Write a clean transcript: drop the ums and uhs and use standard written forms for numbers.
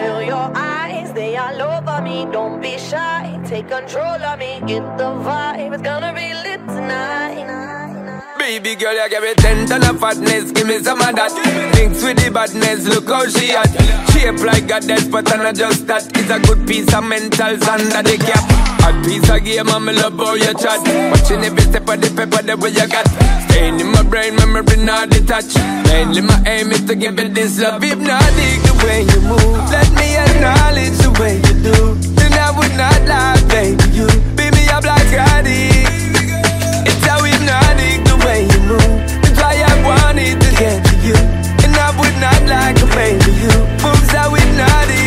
feel your eyes, they all over me. Don't be shy, take control of me. Get the vibe, it's gonna be lit tonight. Baby girl, you give me 10 ton of fatness, give me some of that. Thinks with the badness, look how she at. Shape like a death, but I'm not just that. It's a good piece of mentals under the cap. Hot piece of game, I'm love how you chat. Watching every step of the paper, the way you got. Staying in my brain, memory not detached. Mainly my aim is to give it this love. If not, dig the way you move. Let me acknowledge the way you do. Then I would not lie, baby, you beat me up like addict. It's how hypnotic the way you move. That's why I wanted to get to you. And I would not like a baby, you moves how hypnotic.